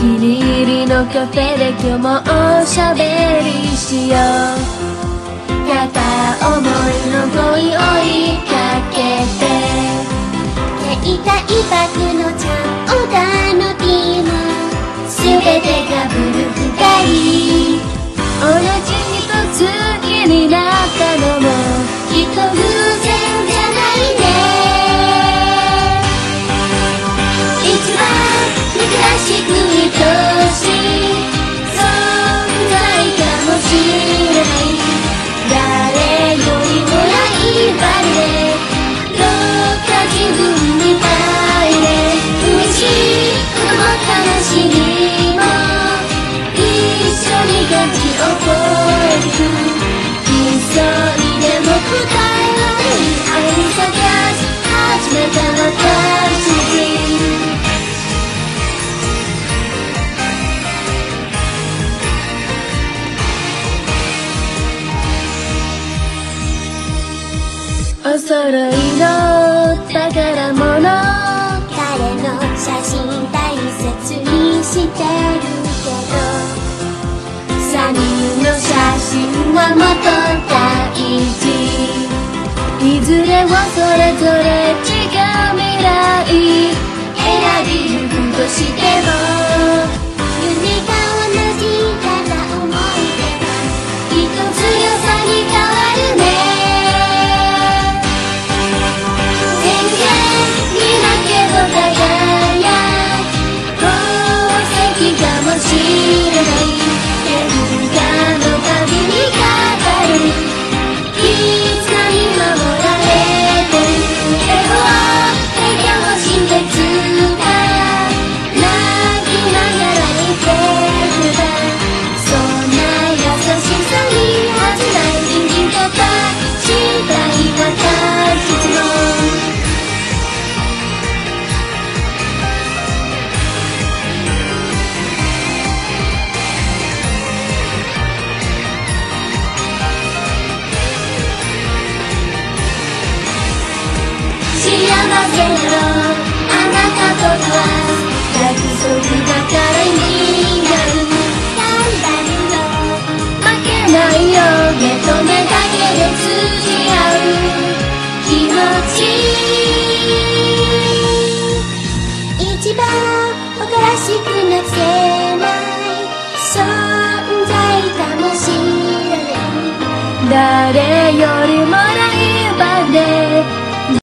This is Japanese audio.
気に入りのカフェで今日もおしゃべりしよう。片思いの恋追いかけて携帯バッグのちゃんオーダーのティーム全てがブル二人同じ一つ気になったのもきっと偶然じゃないね。一番珍しく愛しい存在かもしれない。誰よりもライバルでどっか自分みたいで嬉しいことも悲しみも一緒に感じ覚えてく。急いでも答えられる愛に探し始めた私たち。お揃いの宝物彼の写真大切にしてるけど3人の写真はもっと大事。いずれはそれぞれ違う未来選びゆくとしても夢が同じから思い出はきっと強さに変わるね。輝く宝石かもしれない。変化のたびに語るいつかに守られてる笑顔笑顔心でつか泣きながら生きてくれた。そんな優しさに恥じない人間とかしたい私たちのあなたとは約束だから意味がある。頑張るよ負けないよ目と目だけで通じ合う気持ち。一番誇らしくなくせない存在かもしれない。誰よりもライバルで